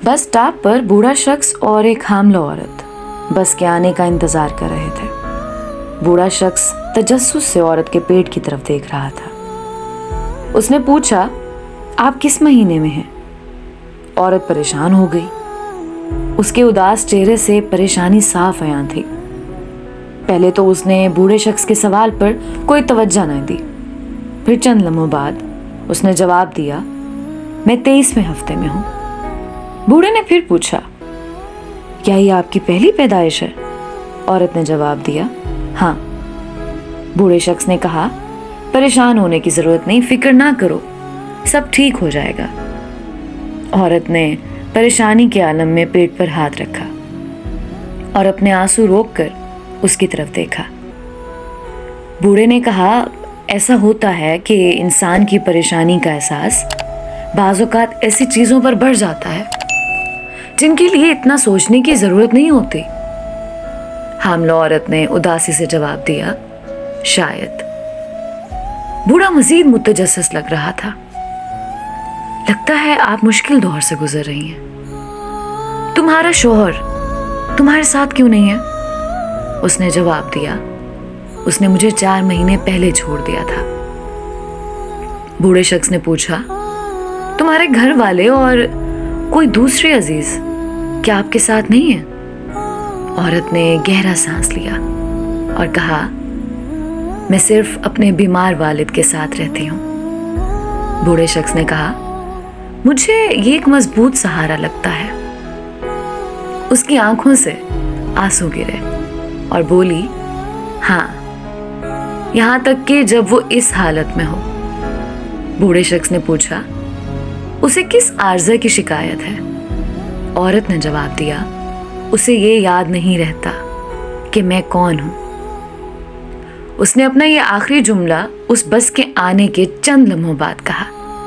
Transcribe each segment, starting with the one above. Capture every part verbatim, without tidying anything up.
Bus stop पर बूढ़ा शख्स और एक हामला औरत बस के आने का इंतजार कर रहे थे। बूढ़ा शख्स तजस्सुस से औरत के पेट की तरफ देख रहा था। उसने पूछा, आप किस महीने में हैं? औरत परेशान हो गई। उसके उदास चेहरे से परेशानी साफ आया थी। पहले तो उसने बूढ़े शख्स के सवाल पर कोई तवज्जो न दी। फिर चंद लम्हों बाद उसने जवाब दिया, मैं तेईसवें हफ्ते में हूं। बूढ़े ने फिर पूछा, क्या ये आपकी पहली पैदाइश है? औरत ने जवाब दिया, हाँ। बूढ़े शख्स ने कहा, परेशान होने की जरूरत नहीं, फिक्र ना करो, सब ठीक हो जाएगा। औरत ने परेशानी के आलम में पेट पर हाथ रखा और अपने आंसू रोककर उसकी तरफ देखा। बूढ़े ने कहा, ऐसा होता है कि इंसान की परेशानी का एहसास बाज़ औक़ात ऐसी चीज़ों पर बढ़ जाता है जिनके लिए इतना सोचने की ज़रूरत नहीं होती। हामला औरत ने उदासी से जवाब दिया, शायद। बूढ़ा मज़ीद मुतजस्सिस लग रहा था। लगता है आप मुश्किल दौर से गुजर रही हैं। तुम्हारा शौहर तुम्हारे साथ क्यों नहीं है? उसने जवाब दिया, उसने मुझे चार महीने पहले छोड़ दिया था। बूढ़े शख्स ने पूछा, तुम्हारे घर वाले और कोई दूसरे अजीज क्या आपके साथ नहीं है? औरत ने गहरा सांस लिया और कहा, मैं सिर्फ अपने बीमार वालिद के साथ रहती हूँ। बूढ़े शख्स ने कहा, मुझे ये एक मजबूत सहारा लगता है। उसकी आंखों से आंसू गिरे और बोली, हाँ, यहां तक कि जब वो इस हालत में हो। बूढ़े शख्स ने पूछा, उसे किस आर्ज़ा की शिकायत है? औरत ने जवाब दिया, उसे ये याद नहीं रहता कि मैं कौन हूं। उसने अपना ये आखिरी जुमला उस बस के आने के चंद लम्हों बाद कहा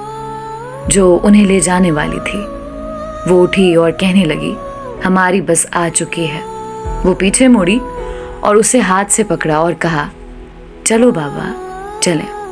जो उन्हें ले जाने वाली थी। वो उठी और कहने लगी, हमारी बस आ चुकी है। वो पीछे मुड़ी और उसे हाथ से पकड़ा और कहा, चलो बाबा, चलें।